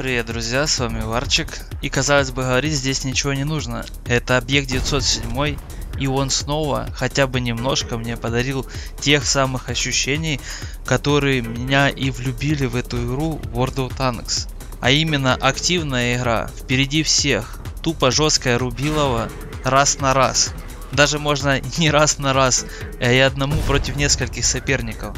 привет, друзья, с вами Варчик. И казалось бы, говорить здесь ничего не нужно. Это объект 907, и он снова, хотя бы немножко, мне подарил тех самых ощущений, которые меня и влюбили в эту игру World of Tanks. А именно активная игра, впереди всех, тупо жесткая рубилова, раз на раз. Даже можно не раз на раз, а и одному против нескольких соперников.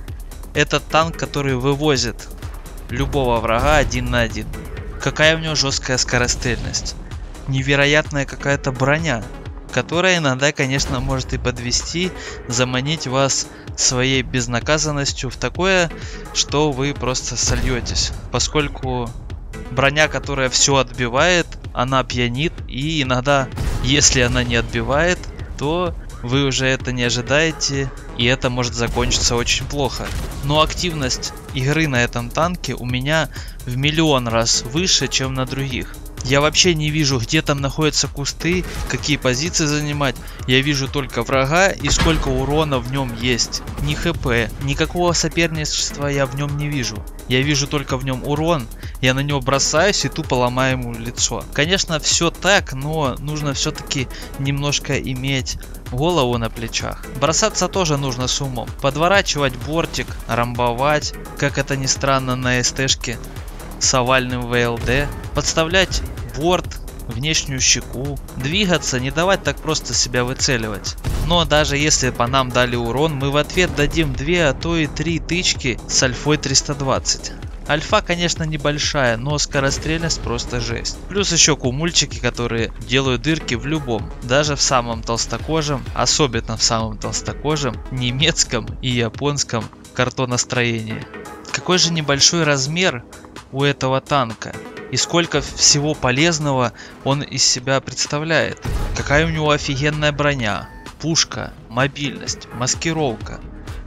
Это танк, который вывозит любого врага 1 на 1. Какая у него жесткая скорострельность. Невероятная какая-то броня, которая иногда, конечно, может и подвести, заманить вас своей безнаказанностью в такое, что вы просто сольетесь. Поскольку броня, которая все отбивает, она пьянит, и иногда, если она не отбивает, то вы уже это не ожидаете, и это может закончиться очень плохо. Но активность игры на этом танке у меня в миллион раз выше, чем на других. Я вообще не вижу, где там находятся кусты, какие позиции занимать. Я вижу только врага и сколько урона в нем есть. Ни хп, никакого соперничества я в нем не вижу. Я вижу только в нем урон, я на него бросаюсь и тупо ломаю ему лицо. Конечно, все так, но нужно все-таки немножко иметь голову на плечах. Бросаться тоже нужно с умом. Подворачивать бортик, рамбовать, как это ни странно на СТшке с овальным ВЛД, подставлять борт, внешнюю щеку, двигаться, не давать так просто себя выцеливать. Но даже если по нам дали урон, мы в ответ дадим 2, а то и 3 тычки с альфой 320. Альфа, конечно, небольшая, но скорострельность просто жесть. Плюс еще кумульчики, которые делают дырки в любом, даже в самом толстокожем, особенно в самом толстокожем, немецком и японском картоностроении. Какой же небольшой размер у этого танка и сколько всего полезного он из себя представляет. Какая у него офигенная броня, пушка, мобильность, маскировка,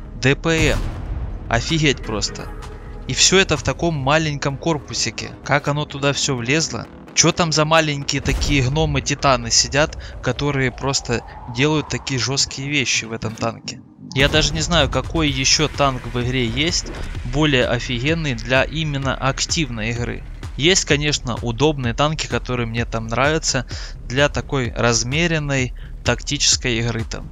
ДПМ. Офигеть просто. И все это в таком маленьком корпусике. Как оно туда все влезло? Что там за маленькие такие гномы-титаны сидят, которые просто делают такие жесткие вещи в этом танке? Я даже не знаю, какой еще танк в игре есть более офигенный для именно активной игры. Есть, конечно, удобные танки, которые мне там нравятся для такой размеренной тактической игры. Там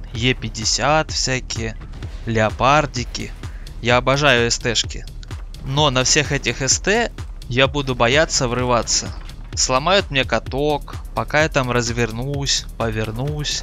Е50 всякие, леопардики. Я обожаю СТшки. Но на всех этих СТ я буду бояться врываться. Сломают мне каток, пока я там развернусь, повернусь,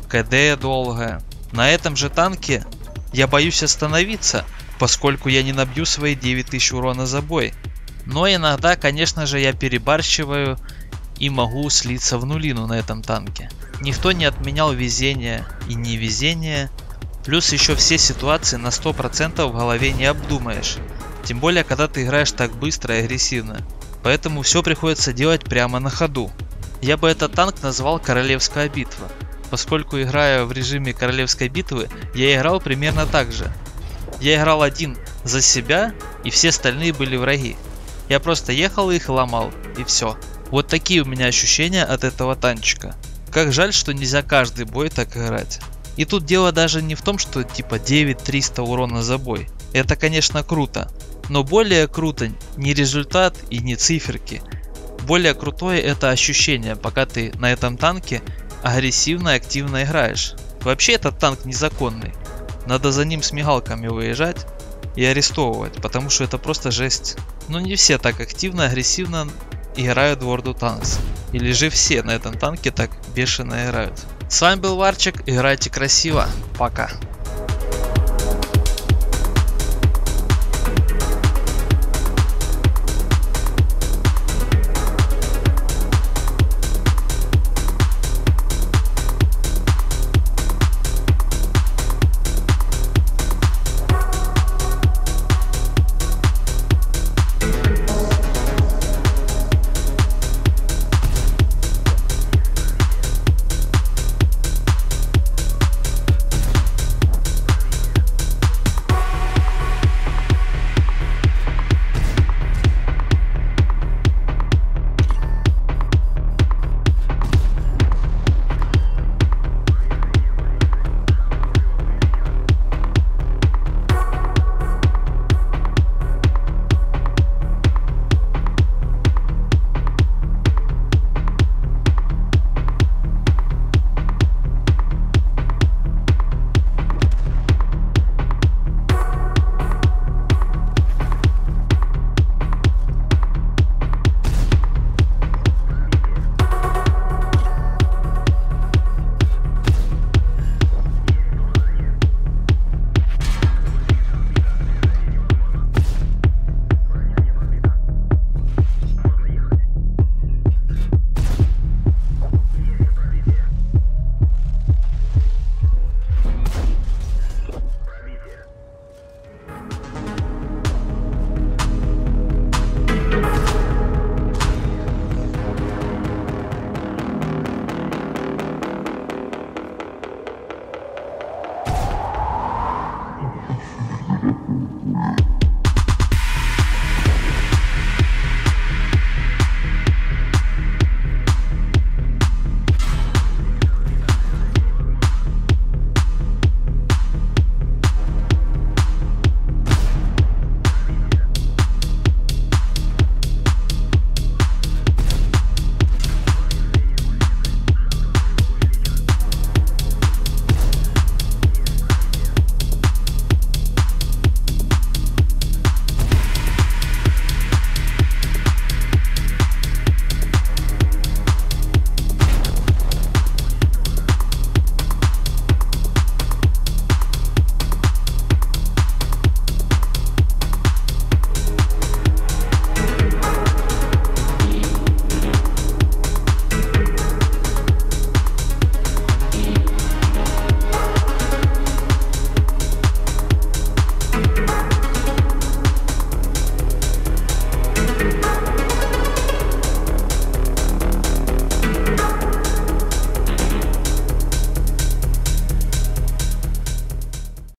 КД долго. На этом же танке я боюсь остановиться, поскольку я не набью свои 9000 урона за бой. Но иногда, конечно же, я перебарщиваю и могу слиться в нулину на этом танке. Никто не отменял везение и невезение. Плюс еще все ситуации на 100% в голове не обдумаешь. Тем более, когда ты играешь так быстро и агрессивно. Поэтому все приходится делать прямо на ходу. Я бы этот танк назвал Королевская битва. Поскольку, играя в режиме Королевской битвы, я играл примерно так же. Я играл один за себя, и все остальные были враги. Я просто ехал и их ломал, и все. Вот такие у меня ощущения от этого танчика. Как жаль, что нельзя каждый бой так играть. И тут дело даже не в том, что типа 9300 урона за бой. Это, конечно, круто. Но более круто не результат и не циферки. Более крутое это ощущение, пока ты на этом танке агрессивно и активно играешь. Вообще этот танк незаконный. Надо за ним с мигалками выезжать и арестовывать, потому что это просто жесть. Но не все так активно, агрессивно играют в World of Tanks. Или же все на этом танке так бешено играют. С вами был Варчик, играйте красиво, пока.